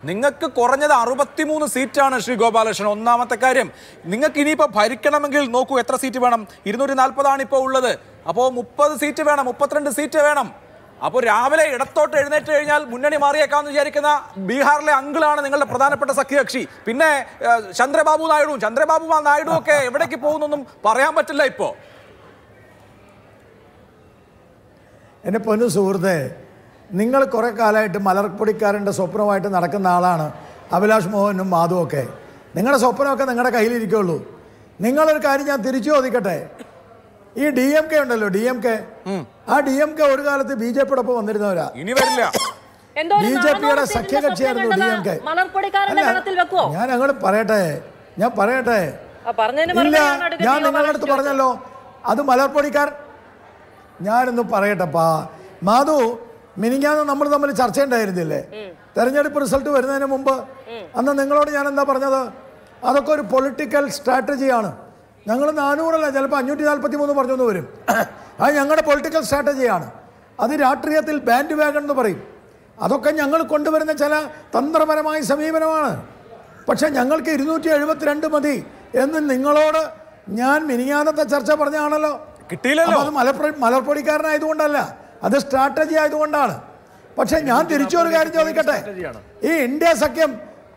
നിങ്ങൾക്ക് കുറഞ്ഞത് 63 സീറ്റാണ് ശ്രീ ഗോപാലകൃഷ്ണൻ. ഒന്നാമത്തെ കാര്യം, നിങ്ങൾക്ക് ഇനിയിപ്പോൾ ഭരിക്കണമെങ്കിൽ നോക്കൂ എത്ര സീറ്റ് വേണം. 240 ആണ് ഇപ്പോൾ ഉള്ളത്. അപ്പോൾ 30 സീറ്റ് വേണം, 32 സീറ്റ് വേണം. അപ്പോൾ രാവിലെ ഇടത്തോട്ട് എഴുന്നേറ്റ് കഴിഞ്ഞാൽ മുന്നണി മാറിയേക്കാമെന്ന് വിചാരിക്കുന്ന ബീഹാറിലെ അങ്കിളാണ് നിങ്ങളുടെ പ്രധാനപ്പെട്ട സഖ്യകക്ഷി. പിന്നെ ചന്ദ്രബാബു നായിഡു ഒക്കെ എവിടേക്ക് പോകുന്നൊന്നും പറയാൻ പറ്റില്ല. ഇപ്പോൾ എൻ്റെ പൊന്നു സുഹൃത്തെ, നിങ്ങൾ കുറേ കാലമായിട്ട് മലർപ്പൊടിക്കാരൻ്റെ സ്വപ്നമായിട്ട് നടക്കുന്ന ആളാണ് അഭിലാഷ് മോഹനും മാധവും ഒക്കെ. നിങ്ങളുടെ സ്വപ്നമൊക്കെ നിങ്ങളുടെ കയ്യിലിരിക്കുള്ളൂ. നിങ്ങളൊരു കാര്യം ഞാൻ തിരിച്ചു ചോദിക്കട്ടെ. ഈ DMK ഉണ്ടല്ലോ, DMK, ആ DMK ഒരു കാലത്ത് BJPയോടൊപ്പം വന്നിരുന്നവരാ. ഇനി വരില്ല. BJPയുടെ സഖ്യകക്ഷിയായിരുന്നു DMK. ഞാൻ അങ്ങോട്ട് പറയട്ടെ. ഇല്ല, ഞാൻ നിങ്ങളുടെ അടുത്ത് പറഞ്ഞല്ലോ അത് മലർപ്പൊടിക്കാർ. ഞാനൊന്ന് പറയട്ടെപ്പാ മാധു, മിനിങ്ങാന്ന് നമ്മൾ തമ്മിൽ ചർച്ച ഉണ്ടായിരുന്നില്ലേ തെരഞ്ഞെടുപ്പ് റിസൾട്ട് വരുന്നതിന് മുമ്പ്? അന്ന് നിങ്ങളോട് ഞാൻ എന്താ പറഞ്ഞത്? അതൊക്കെ ഒരു പൊളിറ്റിക്കൽ സ്ട്രാറ്റജിയാണ്. ഞങ്ങൾ 400 അല്ല, ചിലപ്പോൾ 543 പറഞ്ഞൊന്ന് വരും. അത് ഞങ്ങളുടെ പൊളിറ്റിക്കൽ സ്ട്രാറ്റജിയാണ്. അത് രാഷ്ട്രീയത്തിൽ ബാൻഡ് വാഗൺ എന്ന് പറയും. അതൊക്കെ ഞങ്ങൾ കൊണ്ടുവരുന്ന ചില തന്ത്രപരമായ സമീപനമാണ്. പക്ഷെ ഞങ്ങൾക്ക് 272 മതി എന്ന് നിങ്ങളോട് ഞാൻ മിനിങ്ങാന്നത്തെ ചർച്ച പറഞ്ഞാണല്ലോ. കിട്ടിയില്ലല്ലോ. അത് മലർപ്പൊടിക്കാരനായതുകൊണ്ടല്ല, അത് സ്ട്രാറ്റജി ആയതുകൊണ്ടാണ്. പക്ഷെ ഞാൻ തിരിച്ചൊരു കാര്യം ചോദിക്കട്ടെ. ഈ ഇന്ത്യ സഖ്യം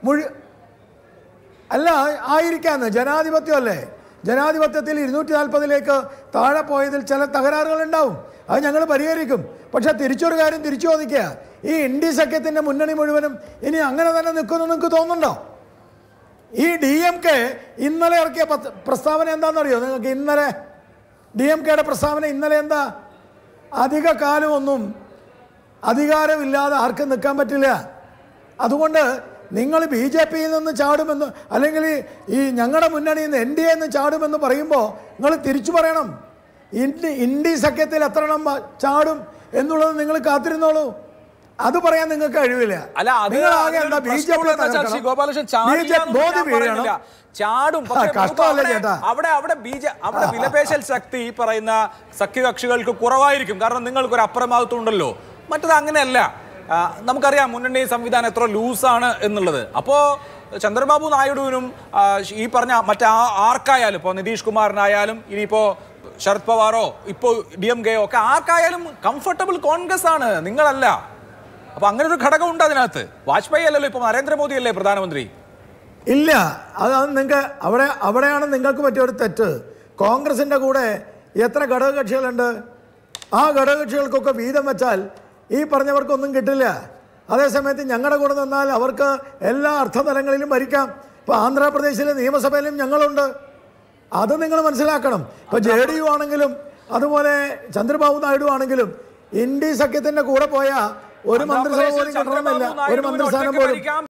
അല്ല ആയിരിക്കാന്ന് ജനാധിപത്യമല്ലേ? ജനാധിപത്യത്തിൽ 240ലേക്ക് താഴെ പോയതിൽ ചില തകരാറുകൾ ഉണ്ടാവും. അത് ഞങ്ങൾ പരിഹരിക്കും. പക്ഷെ തിരിച്ചൊരു കാര്യം തിരിച്ചു ചോദിക്കുക, ഈ ഇന്ത്യ സഖ്യത്തിൻ്റെ മുന്നണി മുഴുവനും ഇനി അങ്ങനെ തന്നെ നിൽക്കുമെന്ന് നിങ്ങൾക്ക് തോന്നുന്നുണ്ടോ? ഈ DMK ഇന്നലെ ഇറക്കിയ പ്രസ്താവന എന്താണെന്നറിയോ നിങ്ങൾക്ക്? ഇന്നലെ DMKയുടെ പ്രസ്താവന ഇന്നലെ എന്താ? അധിക കാലമൊന്നും അധികാരമില്ലാതെ ആർക്കും നിൽക്കാൻ പറ്റില്ല. അതുകൊണ്ട് നിങ്ങൾ BJPയിൽ നിന്ന് ചാടുമെന്ന്, അല്ലെങ്കിൽ ഈ ഞങ്ങളുടെ മുന്നണിയിൽ നിന്ന് NDA നിന്ന് ചാടുമെന്ന് പറയുമ്പോൾ നിങ്ങൾ തിരിച്ചു പറയണം. ഇന്ത്യ സഖ്യത്തിൽ എത്ര എണ്ണം ചാടും എന്നുള്ളത് നിങ്ങൾ കാത്തിരുന്നോളൂ. അത് പറയാൻ നിങ്ങൾക്ക് കഴിവില്ല. കഷ്ടമല്ലേ ചേട്ടാ? അവിടെ വിലപേശൽ ശക്തി ഈ പറയുന്ന സഖ്യകക്ഷികൾക്ക് കുറവായിരിക്കും. കാരണം നിങ്ങൾക്കൊരു അപ്രമാദിത്വം ഉണ്ടല്ലോ. മറ്റത് അങ്ങനെയല്ല. നമുക്കറിയാം മുന്നണി സംവിധാനം എത്ര ലൂസാണ് എന്നുള്ളത്. അപ്പോൾ ചന്ദ്രബാബു നായിഡുവിനും ഈ പറഞ്ഞ ആർക്കായാലും, ഇപ്പോൾ നിതീഷ് കുമാറിനായാലും ഇനിയിപ്പോൾ ശരത് പവാറോ ഇപ്പോൾ DMKയോ ഒക്കെ ആർക്കായാലും കംഫർട്ടബിൾ കോൺഗ്രസ് ആണ്, നിങ്ങളല്ല. അപ്പൊ അങ്ങനെ ഒരു ഘടകം ഉണ്ട് അതിനകത്ത്. വാജ്പേയി അല്ലല്ലോ, ഇപ്പൊ നരേന്ദ്രമോദി അല്ലേ പ്രധാനമന്ത്രി? ഇല്ല, അത് നിങ്ങൾക്ക് അവിടെയാണ് നിങ്ങൾക്ക് പറ്റിയൊരു തെറ്റ്. കോൺഗ്രസിന്റെ കൂടെ എത്ര ഘടകകക്ഷികളുണ്ട്? ആ ഘടകകക്ഷികൾക്കൊക്കെ വീതം വെച്ചാൽ ഈ പറഞ്ഞവർക്കൊന്നും കിട്ടില്ല. അതേസമയത്ത് ഞങ്ങളുടെ കൂടെ നിന്നാൽ അവർക്ക് എല്ലാ അർത്ഥതലങ്ങളിലും ഭരിക്കാം. ഇപ്പോൾ ആന്ധ്രാപ്രദേശിലെ നിയമസഭയിലും ഞങ്ങളുണ്ട്. അത് നിങ്ങൾ മനസ്സിലാക്കണം. ഇപ്പോൾ JDU ആണെങ്കിലും അതുപോലെ ചന്ദ്രബാബു നായിഡു ആണെങ്കിലും ഇന്ത്യ സഖ്യത്തിൻ്റെ കൂടെ പോയാൽ ഒരു മന്ത്രിസഭ പോലും കിട്ടണമെന്നില്ല, ഒരു മന്ത്രിസ്ഥാനം പോലും.